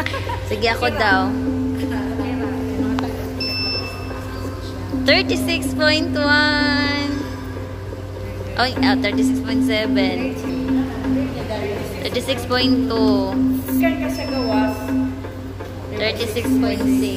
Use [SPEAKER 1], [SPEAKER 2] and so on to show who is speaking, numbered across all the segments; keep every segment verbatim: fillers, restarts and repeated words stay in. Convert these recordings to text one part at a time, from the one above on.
[SPEAKER 1] Sige, ako daw. thirty-six point one. Oh, ah, thirty-six point seven. thirty-six point two.
[SPEAKER 2] Scan ka sa gawas.
[SPEAKER 1] thirty-six point six.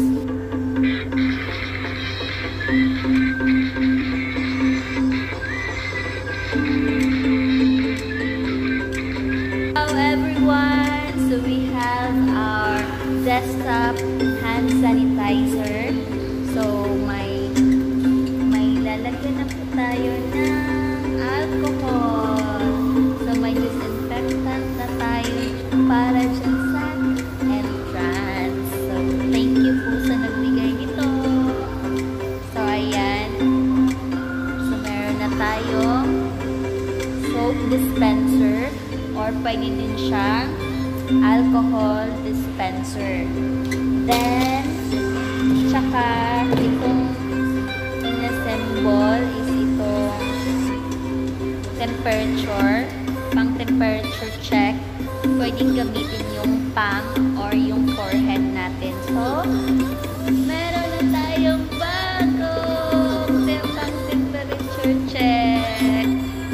[SPEAKER 1] Hello everyone. So we have our desktop hand sanitizer. So may may lalagyan na po tayo ng alcohol. So may disinfectant na tayo para dyan sa entrance. So thank you po sa nagbigay nito. So ayan. So meron na tayong soap dispenser or pwede din siyang alcohol dispenser. Then tsaka itong inassemble is itong temperature, pang temperature check. Pwedeng gamitin yung palm or yung forehead natin. So, meron na tayong bagong pang temperature check.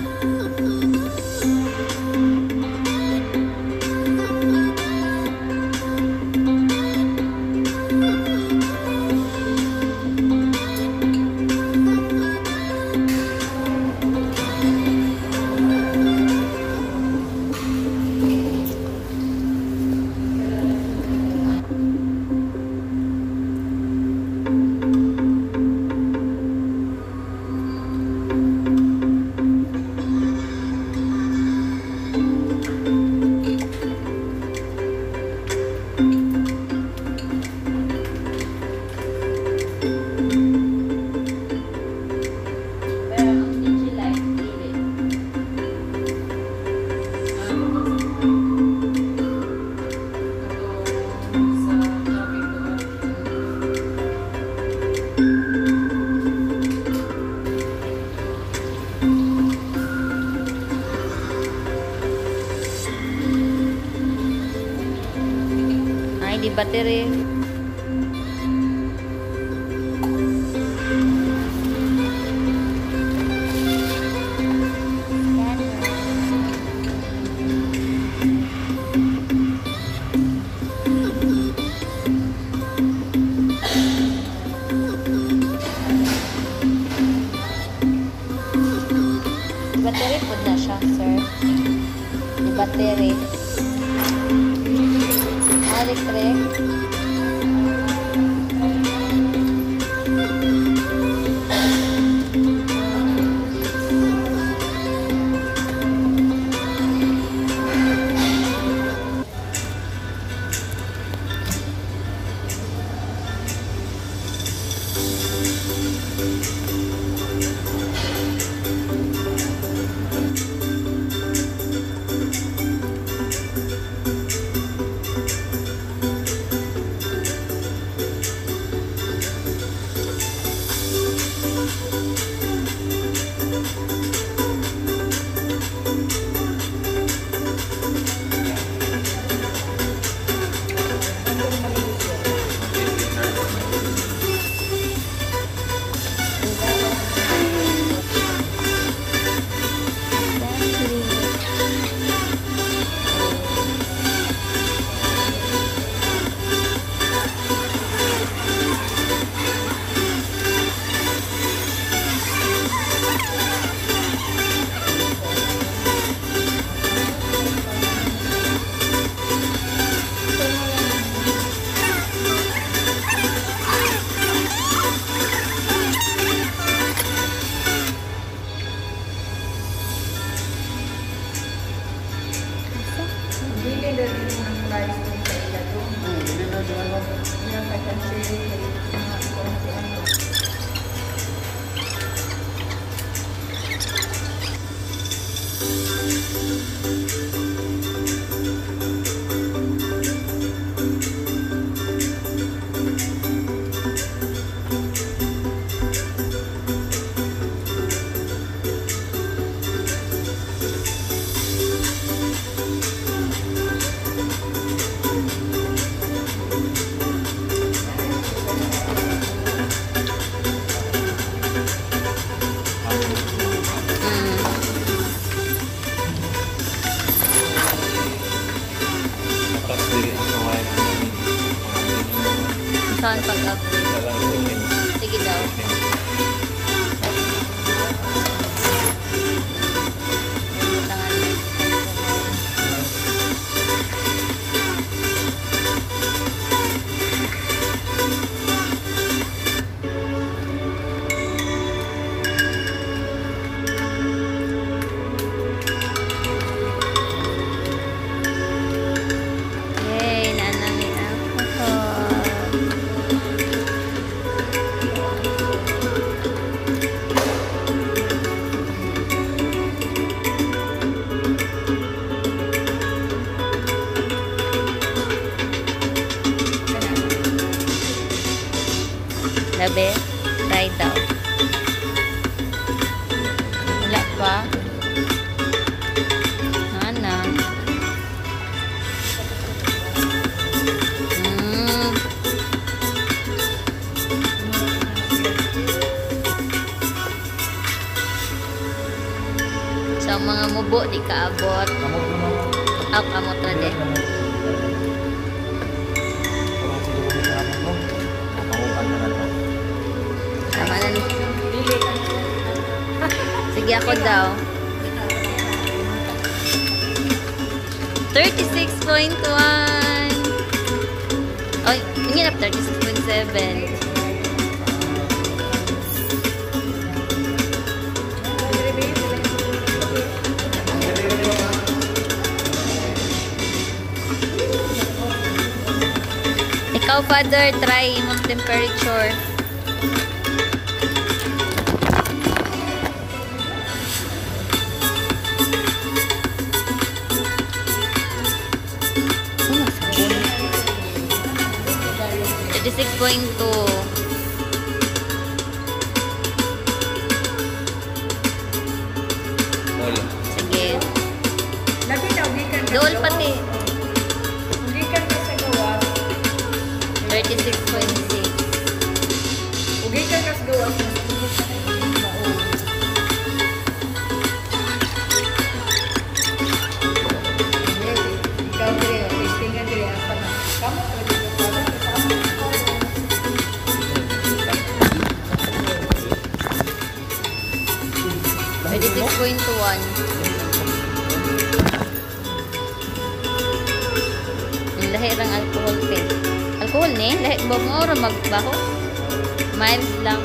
[SPEAKER 1] Ay, di battery. Battery po na siya, sir. Di battery. Electric. Saan pag-upload? Sige daw. Labi, try daw. Wala pa. Ano? Hmm. So, mga mubo, di kaabot. Ako, kamot na din. Tama na. Sige, ako daw. thirty-six point one. Oy, tingin up thirty-six point seven. Ikaw, Father, try imong temperature. thirty-six point two. Sige. Dol pati. thirty-six point six.
[SPEAKER 2] Ugi ka kas gawas. Ikaw dire, testingan dire apa na. Kamu
[SPEAKER 1] thirty-six point one. Lahi rang alcohol pe. Alcohol ni? Lahi ba mo ora magbaho? Mild lang.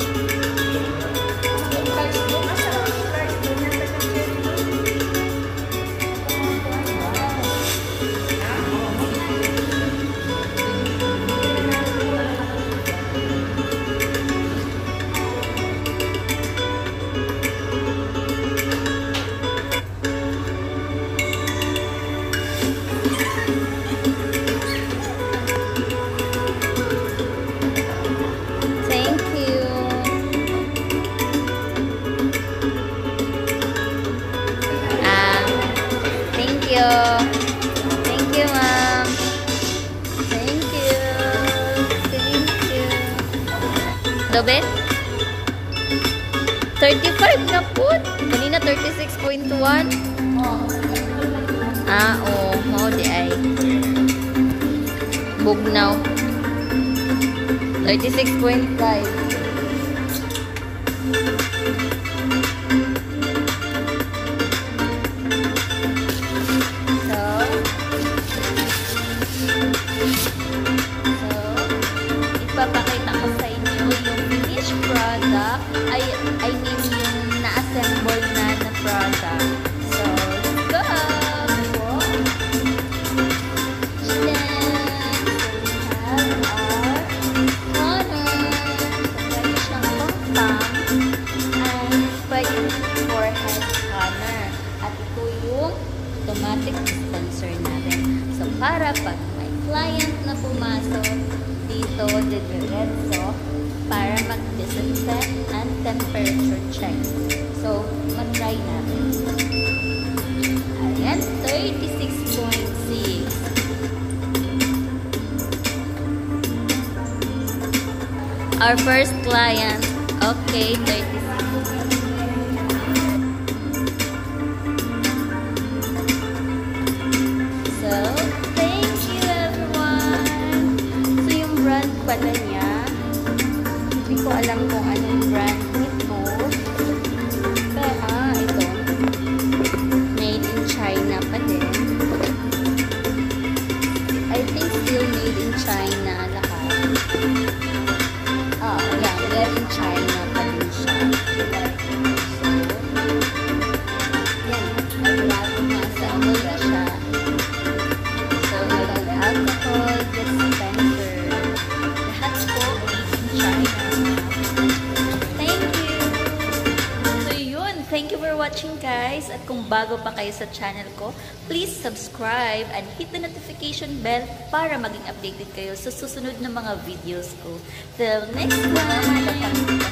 [SPEAKER 1] Thank you, ma'am. Thank you. Thank you. Dobe? thirty-five na po. Kanina thirty-six point one. Ah, oh. Mo di ay. Bugnaw. thirty-six point five. Ipapakita ko sa inyo yung finished product. I, I mean yung na-assemble na na product. So, let's go! Then, so we have our toner. Pwede siyang pang-pang. And pwede forehead toner. At ito yung automatic dispenser natin. So, para pag may client na pumasok, dito, didiretso para mag-disinfect and temperature check. So, mag-try natin. Ayan, thirty-six point six. Our first client. Okay, thirty-six. So, thank you everyone. So, yung brand pala niya alam kung anong brand nito. Pero, ah, ito. Made in China pa din. I think still made in China lahat. Ah, yeah, made in China pa din siya. So, yan. Bago na-assemble na siya. So, walang alcohol, dispenser. Lahat po made in China. Thank you! So, yun. Thank you for watching, guys. At kung bago pa kayo sa channel ko, please subscribe and hit the notification bell para maging updated kayo sa susunod na mga videos ko. Till next time!